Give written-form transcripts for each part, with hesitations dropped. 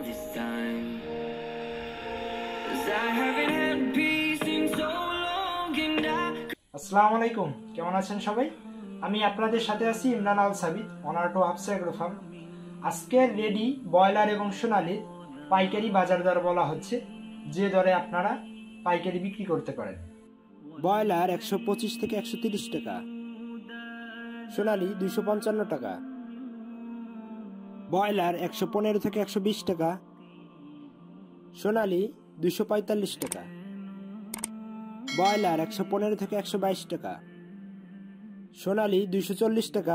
this time. 'Cause I haven't had peace in so long and আসসালামু আলাইকুম, কেমন আছেন সবাই? আমি আপনাদের সাথে আছি Imran Al Sabit, owner to Hafsa agro farm. আজকে রেডি ব্রয়লার এবং সোনালীর পাইকারি বাজার দর বলা হচ্ছে, যে দরে আপনারা পাইকারি বিক্রি করতে পারেন। ব্রয়লার 125 থেকে 130 টাকা, সোনালী 255 টাকা, ব্রয়লার 115 থেকে 120 টাকা, সোনালী 245 টাকা, ব্রয়লার 115 থেকে 122 টাকা, সোনালী 240 টাকা,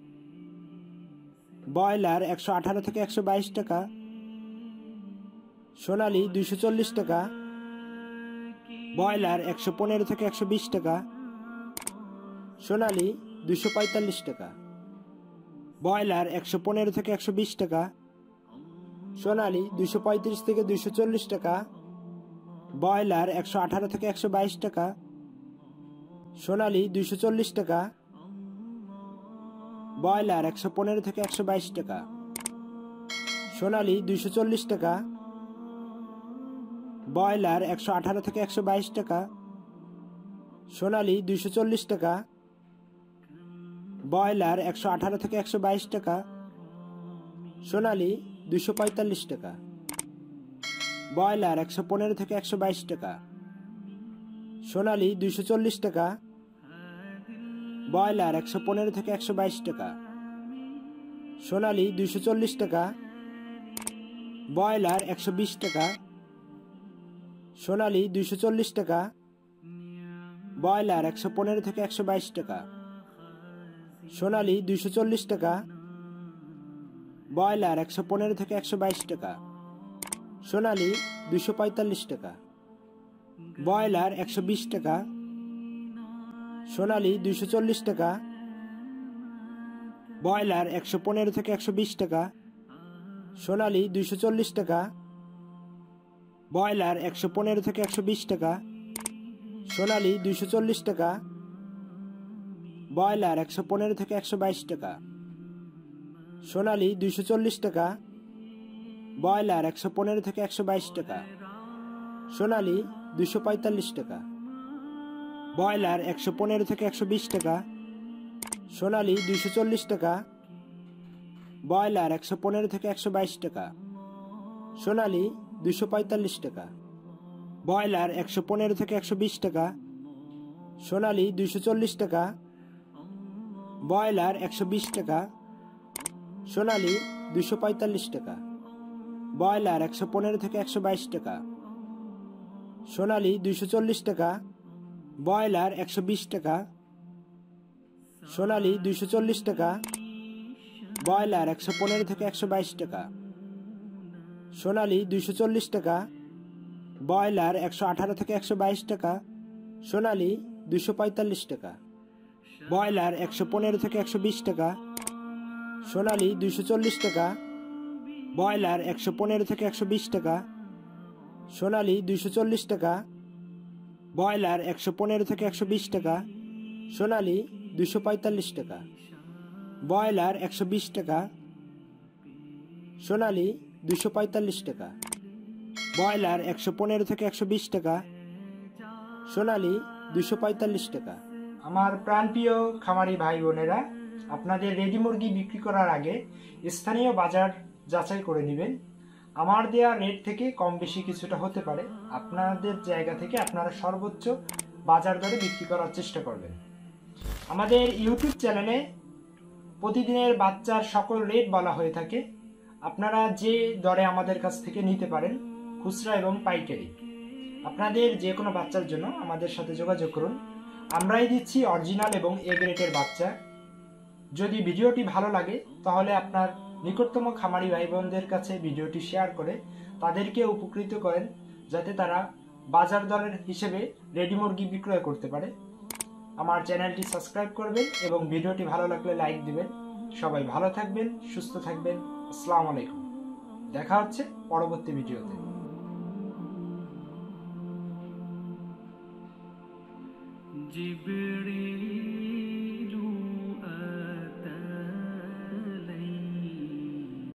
ব্রয়লার 118 থেকে 122 টাকা, সোনালী 240 টাকা, ব্রয়লার 115 থেকে 120 টাকা, সোনালী 245 টাকা, ব্রয়লার 115 থেকে 120 টাকা, সোনালী 235 থেকে 240 টাকা, ব্রয়লার 118 থেকে 122 টাকা, সোনালী 240 টাকা, ব্রয়লার 115 থেকে 122 টাকা, সোনালী 240 টাকা, ব্রয়লার 118 থেকে 122 টাকা, সোনালী 240 টাকা, ব্রয়লার 118 থেকে 122 টাকা, সোনালী 245 টাকা, ব্রয়লার 115 থেকে 122 টাকা, সোনালী 240 টাকা, ব্রয়লার 115 থেকে 122 টাকা, সোনালী 240 টাকা, ব্রয়লার 120 টাকা, সোনালী 240 টাকা, ব্রয়লার 115 থেকে 122 টাকা, সোনালী 240 টাকা, ব্রয়লার 115 থেকে 122 টাকা, সোনালী 245 টাকা, ব্রয়লার 120 টাকা, সোনালী 240 টাকা, ব্রয়লার 115 থেকে 120 টাকা, সোনালী 240 টাকা, ব্রয়লার 115 থেকে 120 টাকা, সোনালী 240 টাকা, ব্রয়লার 115 থেকে 122 টাকা, সোনালী 240 টাকা, ব্রয়লার 115 থেকে 122 টাকা, সোনালী 245 টাকা, ব্রয়লার 115 থেকে 120 টাকা, সোনালী 240 টাকা, ব্রয়লার 115 থেকে 122 টাকা, সোনালী 245 টাকা, ব্রয়লার 115 থেকে 120 টাকা, সোনালী 240 টাকা, ব্রয়লার 120 টাকা, সোনালী 245 টাকা, ব্রয়লার 115 থেকে 122 টাকা, সোনালী 240 টাকা, ব্রয়লার 120 টাকা, সোনালী 240 টাকা, ব্রয়লার 115 থেকে 122 টাকা, সোনালী 240 টাকা, ব্রয়লার 118 থেকে 122 টাকা, সোনালী 245 টাকা, ব্রয়লার 115 থেকে 120 টাকা, সোনালী 240 টাকা, ব্রয়লার 115 থেকে 120 টাকা, সোনালী 240 টাকা, ব্রয়লার 115 থেকে 120 টাকা, সোনালী 245 টাকা, ব্রয়লার 120 টাকা, সোনালী 245 টাকা, ব্রয়লার 115 থেকে 120 টাকা, সোনালী 245 টাকা। আমার প্রাণপ্রিয় খামারি ভাই বোনেরা, আপনাদের রেডি মুরগি বিক্রি করার আগে স্থানীয় বাজার যাচাই করে নেবেন। আমার দেওয়া রেট থেকে কম বেশি কিছুটা হতে পারে, আপনাদের জায়গা থেকে আপনারা সর্বোচ্চ বাজার দরে বিক্রি করার চেষ্টা করবেন। আমাদের ইউটিউব চ্যানেলে প্রতিদিনের বাচ্চার সকল রেট বলা হয়ে থাকে, আপনারা যে দরে আমাদের কাছ থেকে নিতে পারেন, খুচরা এবং পাইকারি। আপনাদের যে কোনো বাচ্চার জন্য আমাদের সাথে যোগাযোগ করুন, আমরাই দিচ্ছি অরিজিনাল এবং এ গ্রেডের বাচ্চা। যদি ভিডিওটি ভালো লাগে তাহলে আপনার নিকটতম খামারি ভাই বোনদের কাছে ভিডিওটি শেয়ার করে তাদেরকে উপকৃত করেন, যাতে তারা বাজার দরের হিসেবে রেডি মুরগি বিক্রয় করতে পারে। আমার চ্যানেলটি সাবস্ক্রাইব করবেন এবং ভিডিওটি ভালো লাগলে লাইক দিবেন। সবাই ভালো থাকবেন, সুস্থ থাকবেন। আসসালামু আলাইকুম, দেখা হচ্ছে পরবর্তী ভিডিওতে। जिबड़ी